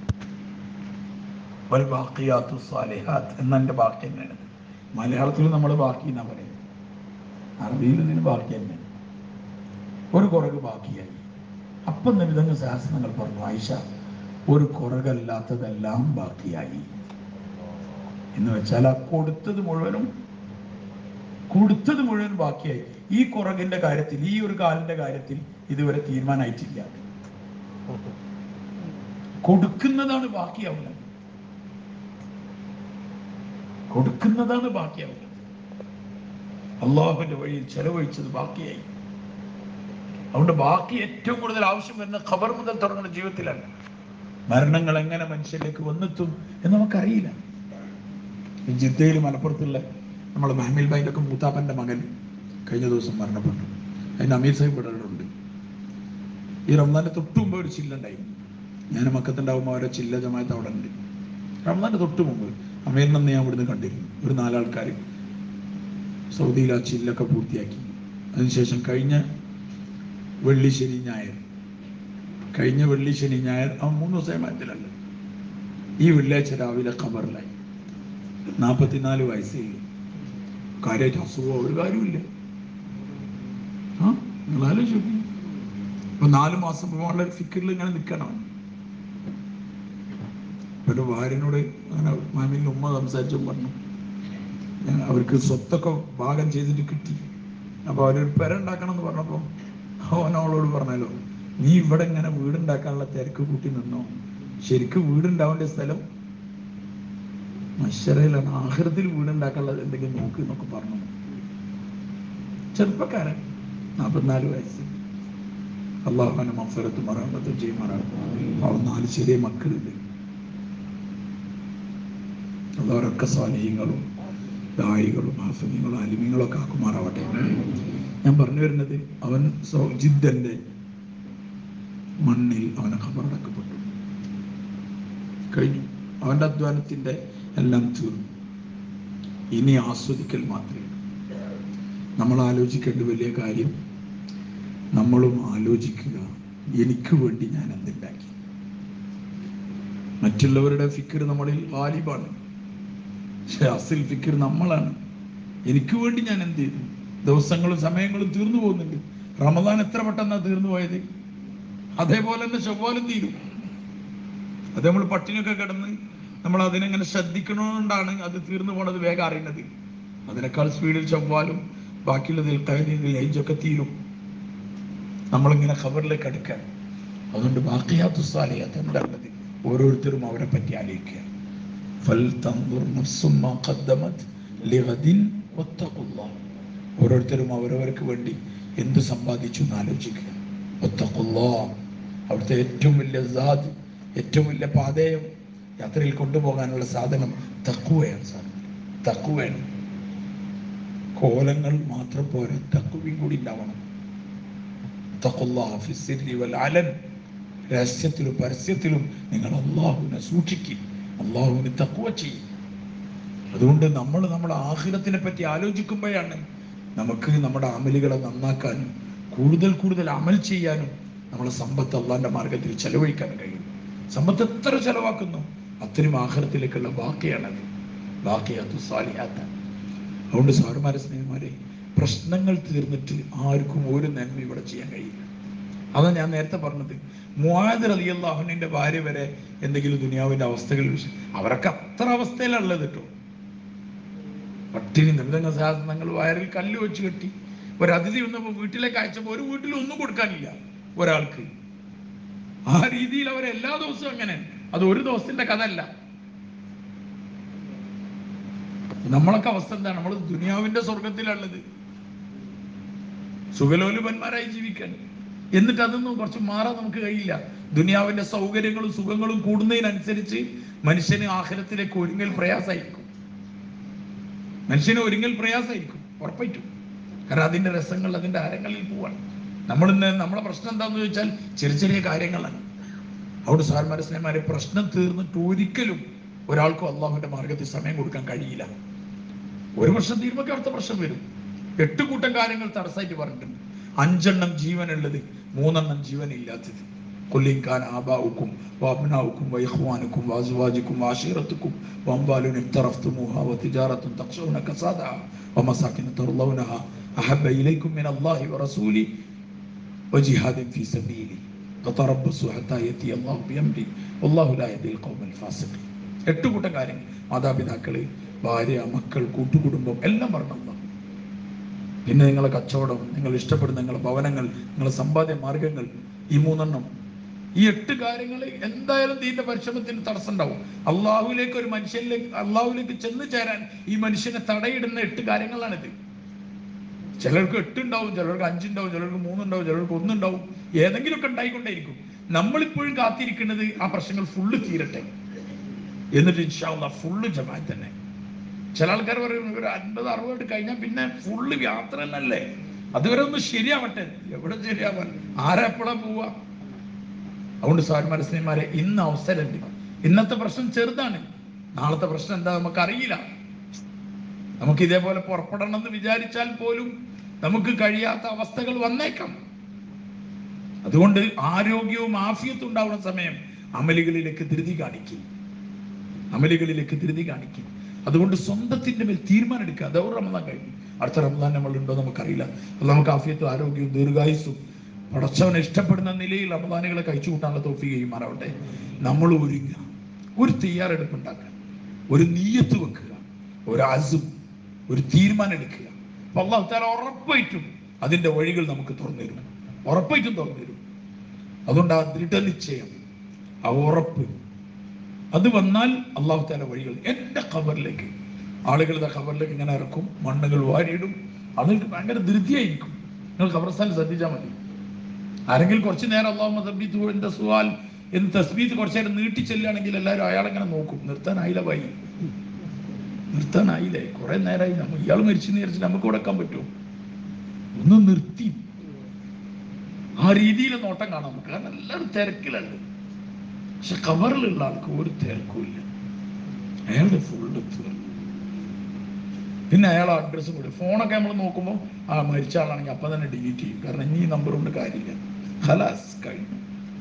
വൽ ബാഖിയാത്തു സ്വാലിഹാത്ത് എന്നെ ബാക്കി തന്നെയാണ്. മലയാളത്തിൽ നമ്മൾ ബാക്കി എന്നാ പറയുന്നത്, അറബിയിൽ ഇതിന് ബാക്കി തന്നെ. ഒരു കുറക് ബാക്കിയായി. അപ്പം നബി തങ്ങൾ സഹാസനങ്ങൾ പറഞ്ഞു, ആയിഷ, ഒരു കുറകല്ലാത്തതെല്ലാം ബാക്കിയായി എന്ന് വെച്ചാൽ ആ കൊടുത്തത് മുഴുവൻ ബാക്കിയായി. ഈ കുറകിന്റെ കാര്യത്തിൽ, ഈ ഒരു കാലിന്റെ കാര്യത്തിൽ ഇതുവരെ തീരുമാനമായിട്ടില്ല. കൊടുക്കുന്നതാണ് ബാക്കിയാവുന്നത്, കൊടുക്കുന്നതാണ് ബാക്കിയാവുന്നത്. അള്ളാഹുവിന്റെ വഴിയിൽ ചെലവഴിച്ചത് ബാക്കിയായി. അതുകൊണ്ട് ബാക്കി ഏറ്റവും കൂടുതൽ ആവശ്യം വരുന്ന ഖബർ മുതൽ തുടങ്ങുന്ന ജീവിതത്തിലാണ്. മരണങ്ങൾ എങ്ങനെ മനുഷ്യരിലേക്ക് വന്നെത്തും എന്ന് നമുക്കറിയില്ല. ജിദ്ദയിൽ മലപ്പുറത്തുള്ള നമ്മളെ മഹമീൽ ഭായിന്റെ ഒക്കെ മൂത്താപ്പന്റെ മകൻ കഴിഞ്ഞ ദിവസം മരണപ്പെട്ടു. അതിന് അമീർ സാഹിബ് ഇടപെടുന്നുണ്ട്. ഈ റംസാന്റെ തൊട്ടു മുമ്പ് ഒരു ചില്ലുണ്ടായി. ഞാൻ മക്കത്തുണ്ടാവുമ്പോൾ അവരെ ചില്ല ജമാഅത്ത് അവിടെ ഉണ്ട്. റംസാന്റെ തൊട്ടു മുമ്പ് അമീറിനെന്ന് ഞാൻ ഇവിടുന്ന് കണ്ടിരുന്നു. ഒരു 4 ആൾക്കാർ സൗദിയിൽ ആ ചില്ലൊക്കെ പൂർത്തിയാക്കി. അതിനുശേഷം കഴിഞ്ഞ വെള്ളി ശനി ഞായർ ആ 3 ദിവസം മാറ്റത്തിലല്ല, ഈ വെള്ളിയാഴ്ച രാവിലെ ഖബറിലായി. 44 വയസ്സിൽ, കാര്യമായിട്ട് അസുഖമോ ഒരു കാര്യമില്ല. നിങ്ങളാലോചിച്ചു. ഇപ്പൊ 4 മാസം വളരെ ഫിക്കറിൽ ഇങ്ങനെ നിൽക്കണം. ഒരു ഭാര്യനോട് അങ്ങനെ മാമിൻ്റെ ഉമ്മ സംസാരിച്ചു പറഞ്ഞു, അവർക്ക് സ്വത്തൊക്കെ ഭാഗം ചെയ്തിട്ട് കിട്ടി. അപ്പൊ അവരൊരു പെരുണ്ടാക്കണം എന്ന് പറഞ്ഞപ്പോ അവനവളോട് പറഞ്ഞാലോ, നീ ഇവിടെ ഇങ്ങനെ വീടുണ്ടാക്കാനുള്ള തിരക്ക് കൂട്ടി നിന്നോ, ശരിക്കും വീടുണ്ടാവേണ്ട സ്ഥലം മശ്ശറയിലാണ്, ആഖിറത്തിൽ വീടുണ്ടാക്കാനുള്ളത് എന്തെങ്കിലും നോക്ക് എന്നൊക്കെ പറഞ്ഞു. ചെറുപ്പക്കാരൻ, 44 വയസ്സ്. അള്ളാഹുവിന്റെ മഗ്ഫിറത്തും റഹ്മത്തും ചെയ്യുമാറാണ്. അവൻ 4 ചെറിയ മക്കളുണ്ട്. അവരൊക്കെ സ്വാലിഹീങ്ങളും ദായികളും ഹാഫിളും അലിമീങ്ങളും ഒക്കെ ആക്കുമാറാവട്ടെ. ഞാൻ പറഞ്ഞു വരുന്നത്, അവൻ ജിദ്ദന്റെ മണ്ണിൽ അവനെ ഖബറടക്കപ്പെട്ടു. കഴിഞ്ഞു. അവന്റെ അധ്വാനത്തിന്റെ എല്ലാം തീർന്നു. ഇനി ആസ്വദിക്കൽ മാത്രമേ. നമ്മൾ ആലോചിക്കേണ്ട വലിയ കാര്യം, നമ്മളും ആലോചിക്കുക, എനിക്ക് വേണ്ടി ഞാൻ എന്തുണ്ടാക്കി. മറ്റുള്ളവരുടെ ഫിക്കർ നമ്മളിൽ ഗാലിബാണ്, പക്ഷെ അസിൽ ഫിക്കർ നമ്മളാണ്. എനിക്ക് വേണ്ടി ഞാൻ എന്ത് ചെയ്തു? ദിവസങ്ങളും സമയങ്ങളും തീർന്നു പോകുന്നുണ്ട്. റമദാൻ എത്ര പെട്ടെന്നാ തീർന്നു പോയത്. അതേപോലെ തന്നെ ശവ്വാലും തീരും. അത് നമ്മൾ പട്ടിണിയൊക്കെ കിടന്ന് നമ്മൾ അതിനെങ്ങനെ ശ്രദ്ധിക്കണോണ്ടാണ് അത് തീർന്നു പോണത് വേഗം അറിയുന്നത്. അതിനേക്കാൾ സ്പീഡിൽ ശവ്വാലും ബാക്കിയുള്ളതിൽ ഹജ്ജൊക്കെ തീരും. നമ്മളിങ്ങനെ ഖബറിലേക്ക് അടുക്കാൻ. അതുകൊണ്ട് ബാഖിയാത്തു സ്വാലിഹാത്ത് എന്താണത്? ഓരോരുത്തരും അവരെ പറ്റി ആലോചിക്കുക. ഓരോരുത്തരും അവരവർക്ക് വേണ്ടി എന്ത് സമ്പാദിച്ചു എന്ന് ആലോചിക്കുക. അവിടുത്തെ ഏറ്റവും വലിയ സാദ്, ഏറ്റവും വലിയ പാതയം, യാത്രയിൽ കൊണ്ടുപോകാനുള്ള സാധനം തഖ്വയാണ്. തഖ്വയാണ്. കോലങ്ങൾ മാത്രം പോരാ, തഖ്വയും കൂടി ഉണ്ടാവണം. രഹസ്യത്തിലും പരസ്യത്തിലും നിങ്ങൾ അള്ളാഹുവിനെ സൂക്ഷിക്കുക, അള്ളാഹുവിന് തഖ്വ ചെയ്യും. അതുകൊണ്ട് നമ്മൾ നമ്മുടെ ആഖിറത്തിനെ പറ്റി ആലോചിക്കുമ്പോഴാണ് നമുക്ക് നമ്മുടെ അമലുകളെ നന്നാക്കാനും കൂടുതൽ അമൽ ചെയ്യാനും നമ്മളെ സമ്പത്ത് അള്ളാന്റെ മാർഗത്തിൽ ചെലവഴിക്കാനും കഴിയും. സമ്പത്ത് എത്ര ചെലവാക്കുന്നു അത്രയും ആഖിറത്തിലേക്കുള്ള ബാക്കിയാണത്. ബാഖിയാത്തു സ്വാലിഹാത്ത്. അതുകൊണ്ട് സാറുമാരെ, സ്നേഹന്മാരെ, പ്രശ്നങ്ങൾ തീർന്നിട്ട് ആർക്കും ഒരു നന്മ ഇവിടെ ചെയ്യാൻ കഴിയില്ല. അതാ ഞാൻ നേരത്തെ പറഞ്ഞത്. മുആദ് റളിയല്ലാഹു അൻഹുവിന്റെ ഭാര്യ വരെ എന്തെങ്കിലും ദുനിയാവിന്റെ അവസ്ഥകൾ അവരൊക്കെ അത്ര അവസ്ഥയിലുള്ളത് കേട്ടോ. പട്ടിണി നിർദ്ദങ്ങൾ വയറിൽ കല്ല് വെച്ച് കെട്ടി. ഒരു അതിഥി വന്നപ്പോൾ വീട്ടിലേക്ക് അയച്ചപ്പോൾ ഒരു വീട്ടിൽ ഒന്നും കൊടുക്കാനില്ല ഒരാൾക്ക്. ആ രീതിയിൽ അവർ എല്ലാ ദിവസവും അങ്ങനെ. അത് ഒരു ദിവസത്തിന്റെ കഥ അല്ല. നമ്മളൊക്കെ അവസ്ഥ എന്താണ്? നമ്മൾ ദുനിയാവിന്റെ സ്വർഗത്തിലുള്ളത്, സുഖലോലുപന്മാരായി ജീവിക്കാൻ. എന്നിട്ട് അതൊന്നും കുറച്ച് മാറാൻ നമുക്ക് കഴിയില്ല. ദുനിയാവിന്റെ സൗകര്യങ്ങളും സുഖങ്ങളും കൂടുന്നതിനനുസരിച്ച് മനുഷ്യന് ആഖിറത്തിലേക്ക് ഒരുങ്ങൽ പ്രയാസമായിരിക്കും. ഉറപ്പായിട്ടും. കാരണം അതിന്റെ രസങ്ങൾ, അതിന്റെ അരങ്ങളിൽ പോവാണ്. നമ്മളെ പ്രശ്നം എന്താന്ന് ചോദിച്ചാൽ ചെറിയ ചെറിയ കാര്യങ്ങളാണ്. അവിടെ സാർമാരെ സ്നേഹമാരെ പ്രശ്നം തീർന്നിട്ട് ഒരിക്കലും ഒരാൾക്കും അള്ളാഹുവിന്റെ മാർഗത്തിൽ സമയം കൊടുക്കാൻ കഴിയില്ല. ഒരു പ്രശ്നം തീരുമ്പോൾ അടുത്ത പ്രശ്നം വരും. 8 കൂട്ടം കാര്യങ്ങൾ തടസ്സമായിട്ട് പറഞ്ഞിട്ടുണ്ട്. 5 എണ്ണം ജീവനുള്ളത്, 3 എണ്ണം ജീവനില്ലാത്തത്. കുല്ലിൻകാൻ ആബാഉക്കും വഅബ്നാഉക്കും വഇഖ്വാനുക്കും വഅസ്വാജുക്കും വഅശീറത്തുക്കും വഅംവാലുൻ ഇഖ്തറഫ്തുമൂഹാ വതിജാറത്തുൻ തഖ്ശൗന കസാദഹാ വമസാകിൻ തർളൗനഹാ അഹബ്ബ ഇലൈക്കും മിനല്ലാഹി വറസൂലി വജിഹാദിൻ ഫീ സബീലി ഫതറബ്ബസു ഹത്താ യഅതി അല്ലാഹു ബിഅംരി വല്ലാഹു ലാ യഹ്ദിൽ ഖൗമൽ ഫാസിഖീൻ. 8 കൂട്ടം കാര്യങ്ങൾ. മാതാപിതാക്കള്, ഭാര്യ, മക്കൾ, കൂട്ടുകുടുംബം എല്ലാം പറഞ്ഞു. പിന്നെ നിങ്ങളെ കച്ചവടം, നിങ്ങൾ ഇഷ്ടപ്പെടുന്ന നിങ്ങളുടെ ഭവനങ്ങൾ, നിങ്ങളുടെ സമ്പാദ്യ മാർഗങ്ങൾ, ഈ 3 എണ്ണം. ഈ 8 കാര്യങ്ങൾ എന്തായാലും ദീന്റെ പരിശ്രമത്തിന് തടസ്സം ഉണ്ടാവും. അള്ളാഹുവിലേക്ക് ഒരു അള്ളാഹുവിലേക്ക് ചെന്ന് ചേരാൻ ഈ മനുഷ്യനെ തടയിടുന്ന 8 കാര്യങ്ങളാണിത്. ചിലർക്ക് 8 ഉണ്ടാവും, ചിലർക്ക് 5 ഉണ്ടാവും, ചിലർക്ക് 3 ഉണ്ടാവും, ചിലർക്ക് 1 ഉണ്ടാവും. ഏതെങ്കിലുമൊക്കെ ഉണ്ടായിക്കൊണ്ടേയിരിക്കും. നമ്മളിപ്പോഴും കാത്തിരിക്കുന്നത് ആ പ്രശ്നങ്ങൾ ഫുള്ള് തീരട്ടെ, എന്നിട്ട് ഇൻഷാ അല്ലാഹ് ഫുള്ള് ജമാഅത്ത് തന്നെ. ചില ആൾക്കാർ പറയും ഒരു 50-60 കഴിഞ്ഞാൽ പിന്നെ ഫുള്ള് യാത്ര തന്നെയല്ലേ, അതുവരെ ഒന്ന് ശരിയാവട്ടെ. എവിടെ ശരിയാവാൻ? ആരാ എപ്പോഴാ പോവാ? അതുകൊണ്ട് സാർമാരെ സ്നേഹമാരെ, ഇന്ന് അവസരമുണ്ട്. ഇന്നത്തെ പ്രശ്നം ചെറുതാണ്, നാളത്തെ പ്രശ്നം എന്താ നമുക്കറിയില്ല. നമുക്ക് ഇതേപോലെ പുറപ്പെടണം എന്ന് വിചാരിച്ചാൽ പോലും നമുക്ക് കഴിയാത്ത അവസ്ഥകൾ വന്നേക്കാം. അതുകൊണ്ട് ആരോഗ്യവും ആഫിയത്തും ഉണ്ടാവുന്ന സമയം അമലുകളിലേക്ക് ധൃതി കാണിക്കും. അതുകൊണ്ട് സ്വന്തത്തിന്റെ മേൽ തീരുമാനം എടുക്കുക. അത് റമദാൻ കഴിഞ്ഞു, അടുത്ത റമദാൻ നമ്മളുണ്ടോ നമുക്കറിയില്ല. അത് നമുക്ക് ആഫിയത്തും ആരോഗ്യവും ദീർഘായുസ്സും പടച്ചവനെ ഇഷ്ടപ്പെടുന്ന നിലയിൽ റമദാനുകളെ കഴിച്ചു കൂട്ടാനുള്ള തൗഫീഖ് ചെയ്യുമാറാവട്ടെ. നമ്മൾ ഒരുങ്ങുക, ഒരു തയ്യാറെടുപ്പ് ഉണ്ടാക്കുക, ഒരു നിയ്യത്ത് വെക്കുക, ഒരു അസും, ഒരു തീരുമാനം എടുക്കുക. അപ്പൊ അല്ലാഹു തആല ഉറപ്പായിട്ടും അതിന്റെ വഴികൾ നമുക്ക് തുറന്നു തരും. അതുകൊണ്ട് ആ ദൃഢനിശ്ചയം, ആ ഉറപ്പ്, അത് വന്നാൽ അല്ലാഹു തആല വഴികൾ. എൻ്റെ ഖബറിലേക്ക് ആളുകളുടെ ഖബറിലേക്ക് ഇങ്ങനെ ഇറക്കും, മണ്ണുകൾ വാരിയിടും. ആളുകൾക്ക് ഭയങ്കര ധൃതിയായിരിക്കും. നിങ്ങൾ ഖബർസ്ഥാനിൽ ശ്രദ്ധിച്ചാൽ മതി. ആരെങ്കിലും കുറച്ചു നേരം അല്ലാഹുമ്മ സബ്ബിത്ഹു ഇൻദ സുആൽ എന്ന് തസ്ബീഹ് കുറച്ചു നേരം നീട്ടി ചെല്ലുകയാണെങ്കിൽ എല്ലാവരും അയാളെങ്ങനെ നോക്കും. നിർത്താനായില്ലേ, കുറെ നേരമായി, ഇയാൾ മരിച്ചെന്ന് വിചാരിച്ചിട്ട് നമുക്ക് കൊടുക്കാൻ പറ്റുമോ? ഒന്ന് നിർത്തി ആ രീതിയിൽ നോട്ടം കാണാം നമുക്ക്. കാരണം എല്ലാവരും തിരക്കിലല്ലേ. പക്ഷെ ഖബറിലുള്ള ആൾക്ക് ഒരു തിരക്കുമില്ല, അയാളുടെ ഫുള്ള് തീർന്നു. പിന്നെ അയാൾ അഡ്രസ്സും കൂടി, ഫോണൊക്കെ നമ്മൾ നോക്കുമ്പോൾ ആ മരിച്ച ആളാണെങ്കിൽ അപ്പം തന്നെ ഡിലീറ്റ് ചെയ്യും. കാരണം ഇനി നമ്പർ കൊണ്ട് കാര്യമില്ല, ഖലാസ് കഴിഞ്ഞു.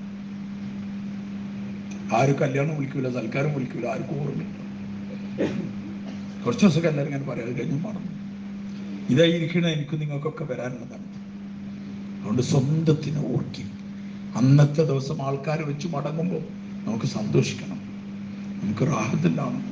ആരും കല്യാണം വിളിക്കൂല, സൽക്കാരം വിളിക്കൂല, ആർക്കും ഓർമ്മയില്ല. കുറച്ച് ദിവസമൊക്കെ എല്ലാവരും ഇങ്ങനെ പറയാതെ കഴിഞ്ഞു മറന്നു. ഇതായിരിക്കണം എനിക്ക് നിങ്ങൾക്കൊക്കെ വരാനുള്ളതാണ്. അതുകൊണ്ട് സ്വന്തത്തിന് ഓർക്കി അന്നത്തെ ദിവസം ആൾക്കാർ വെച്ച് മടങ്ങുമ്പോൾ നമുക്ക് സന്തോഷിക്കണം, നമുക്ക് റാഹത്തുണ്ടാവണം.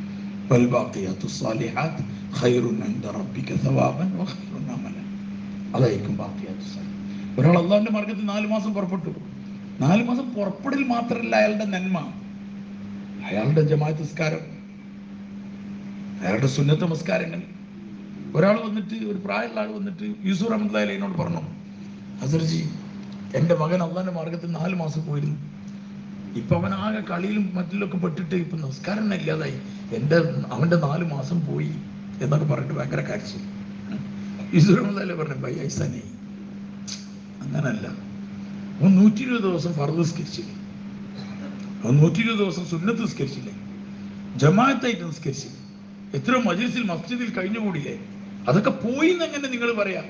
അതായിരിക്കും ബാഖിയാത്തു സാലിഹാത്ത്. ഒരാൾ അള്ളാഹുവിന്റെ മാർഗത്തിൽ 4 മാസം പുറപ്പെട്ടു. 4 മാസം പുറപ്പെടൽ മാത്രമല്ല അയാളുടെ നന്മ, അയാളുടെ ജമാഅത്ത് നിസ്കാരം, അയാളുടെ സുന്നത്ത് നമസ്കാരങ്ങൾ. ഒരാൾ വന്നിട്ട്, ഒരു പ്രായമുള്ള ആൾ വന്നിട്ട് യൂസുഫ് റഹ്മത്തുള്ളാഹി അലൈഹിനോട് പറഞ്ഞു, ഹസർജി, എൻ്റെ മകൻ അള്ളാഹിന്റെ മാർഗത്തിൽ 4 മാസം പോയിരുന്നു. ഇപ്പൊ അവൻ ആകെ കളിയിലും മറ്റിലൊക്കെ പെട്ടിട്ട് ഇപ്പൊ നമസ്കാരം തന്നെ ഇല്ലാതായി. അവന്റെ 4 മാസം പോയി എന്നൊക്കെ പറഞ്ഞിട്ട് ഭയങ്കര കാഴ്ച. യൂസുഫ് റഹ്മത്തുള്ളാഹി പറഞ്ഞു, ഭൈ ഐസനെ, അങ്ങനല്ല. അവൻ 120 ദിവസം ഫർദ് നിസ്കരിച്ചില്ലേ, അവൻ 120 ദിവസം സുന്നത്ത് നിസ്കരിച്ചില്ലേ, ജമാഅത്തായിട്ട് നിസ്കരിച്ചില്ലേ, എത്രയോ മജ്‌ലിസിൽ മസ്ജിദിൽ കഴിഞ്ഞുകൂടില്ലേ, അതൊക്കെ പോയി എന്നെങ്ങനെ നിങ്ങൾ പറയാ?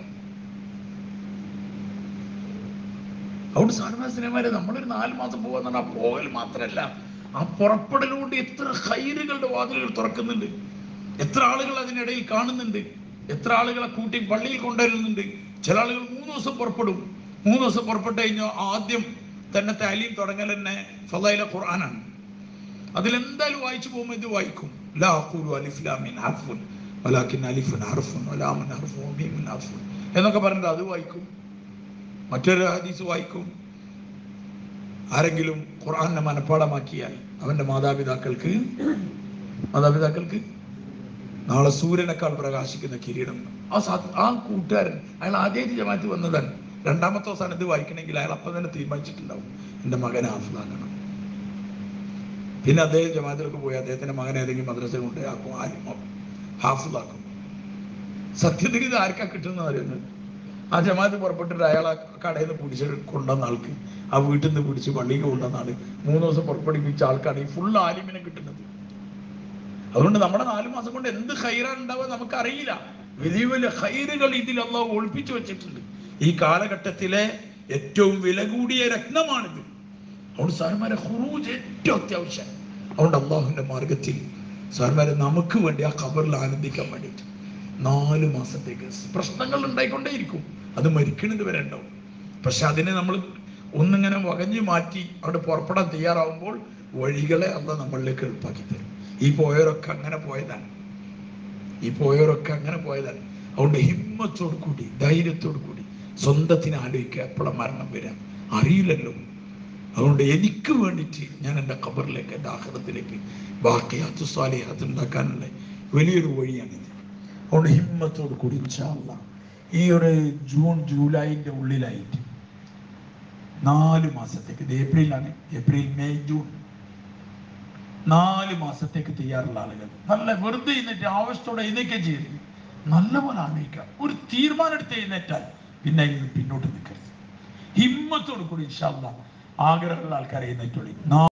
അതുകൊണ്ട് സാധാരണമാരെ നമ്മളൊരു 4 മാസം പോകാന്ന് പറഞ്ഞാൽ പോകൽ മാത്രമല്ല, ആ പുറപ്പെടലുകൊണ്ട് എത്ര ഖൈറുകളുടെ വാതിലുകൾ തുറക്കുന്നുണ്ട്, എത്ര ആളുകൾ അതിനിടയിൽ കാണുന്നുണ്ട്, എത്ര ആളുകളെ കൂട്ടി പള്ളിയിൽ കൊണ്ടുവരുന്നുണ്ട്. ചില ആളുകൾ 3 ദിവസം പുറപ്പെടും, 3 ദിവസം പുറപ്പെട്ട് കഴിഞ്ഞാൽ ആദ്യം തന്നെ താലീം തുടങ്ങൽ തന്നെ ഫളായിലെ ഖുർആനാണ്. അതിലെന്തായാലും വായിച്ചു പോകുമ്പോൾ ഇത് വായിക്കും. ലാ അഖൂലു അലിഫ് ലാം മീം ഹർഫുൻ വലാകിൻ അലിഫുൻ ഹർഫുൻ വലാമുൻ ഹർഫുൻ മീമുൻ ഹർഫുൻ എന്നൊക്കെ പറഞ്ഞിട്ട് അത് വായിക്കും. മറ്റൊരു ഹദീസ് വായിക്കും. ആരെങ്കിലും ഖുർആനെ മനഃപ്പാടമാക്കിയാൽ അവന്റെ മാതാപിതാക്കൾക്ക് നാളെ സൂര്യനേക്കാൾ പ്രകാശിക്കുന്ന കിരീടം. ആ കൂട്ടുകാരൻ അയാൾ ആദ്യമായിട്ട് ജമാഅത്ത് വന്നതാണ്. 2ാമത്തെ ദിവസമാണ് ഇത് വായിക്കണമെങ്കിൽ അയാൾ അപ്പം തന്നെ തീരുമാനിച്ചിട്ടുണ്ടാവും, എൻ്റെ മകനെ ഹാഫിളാക്കണം. പിന്നെ അദ്ദേഹം ജമാഅത്തിലേക്ക് പോയി അദ്ദേഹത്തിന്റെ മകനെ ഏതെങ്കിലും മദ്രസയിൽ കൊണ്ടാക്കും, ഹാഫിളാക്കും. സത്യത്തിൽ ഇത് ആർക്കാ കിട്ടുന്ന അറിയുന്നത്? ആ ജമാഅത്ത് പുറപ്പെട്ടിട്ട് അയാൾ ആ കടയിൽ നിന്ന് പിടിച്ച് കൊണ്ടുവന്ന ആൾക്ക്, ആ വീട്ടിൽ നിന്ന് പിടിച്ച് പള്ളിക്ക് കൊണ്ടുവന്ന ആള്, 3 ദിവസം പുറപ്പെടുപ്പിച്ച ആൾക്കാണ് ഈ ഫുൾ ആലിമിനെ കിട്ടുന്നത്. അതുകൊണ്ട് നമ്മുടെ 4 മാസം കൊണ്ട് എന്ത് ഖൈറാണ് ഉണ്ടാവുക നമുക്കറിയില്ല. വലിയ വലിയ ഖൈറുകൾ ഇതിൽ അല്ലാഹു ഒളിപ്പിച്ചു വെച്ചിട്ടുണ്ട്. ഈ കാലഘട്ടത്തിലെ ഏറ്റവും വില കൂടിയ രത്നമാണിത്. അതുകൊണ്ട് സാർമാരെ ഖുറൂജ് ഏറ്റവും അത്യാവശ്യം. അതുകൊണ്ട് അള്ളാഹുവിന്റെ മാർഗത്തിൽ സാർമാരെ നമുക്ക് വേണ്ടി ആ ഖബറിൽ ആനന്ദിക്കാൻ വേണ്ടിയിട്ട് 4 മാസത്തേക്ക് പ്രശ്നങ്ങൾ ഉണ്ടായിക്കൊണ്ടേയിരിക്കും. അത് മരിക്കുന്നത് വരെ ഉണ്ടാവും. പക്ഷെ അതിനെ നമ്മൾ ഒന്നിങ്ങനെ വകഞ്ഞു മാറ്റി അവിടെ പുറപ്പെടാൻ തയ്യാറാവുമ്പോൾ വഴികളെ അള്ളാഹ് നമ്മളിലേക്ക് എളുപ്പാക്കി തരും. ഈ പോയവരൊക്കെ അങ്ങനെ പോയതാണ്. അതുകൊണ്ട് ഹിമ്മത്തോടു കൂടി, ധൈര്യത്തോടു കൂടി സ്വന്തത്തിന് ആലോചിക്കുക, എപ്പോഴും മരണം വരാം അറിയില്ലല്ലോ. അതുകൊണ്ട് എനിക്ക് വേണ്ടിയിട്ട് ഞാൻ എൻ്റെ ഖബറിലേക്ക്, എൻ്റെ ആഖിറത്തിലേക്ക് ബാഖിയാത്തു സ്വാലിഹാത്ത് ഉണ്ടാക്കാനുള്ള വലിയൊരു വഴിയാണിത്. അതുകൊണ്ട് ഹിമ്മത്തോടു കൂടി ഇൻഷാ അല്ലാഹ് ഈ ഒരു ജൂൺ ജൂലൈൻ്റെ ഉള്ളിലായിട്ട് 4 മാസത്തേക്ക്, ഇത് ഏപ്രിലാണ്, ഏപ്രിൽ മെയ് ജൂൺ 4 മാസത്തേക്ക് തയ്യാറുള്ള ആളുകൾ നല്ല വെറുതെ എഴുന്നേറ്റ് ആവശ്യത്തോടെ എഴുന്നേൽക്കുകയും ചെയ്യരുത്. നല്ലപോലെ ആലോചിക്കുക. ഒരു തീരുമാനം എടുത്ത് എഴുന്നേറ്റാൽ പിന്നെ പിന്നോട്ട് നിൽക്കരുത്. ഹിമ്മത്തോടു കൂടി ഇൻഷാ അല്ലാഹ് ആഗ്രഹമുള്ള ആൾക്കാരെ എഴുന്നേറ്റോളി.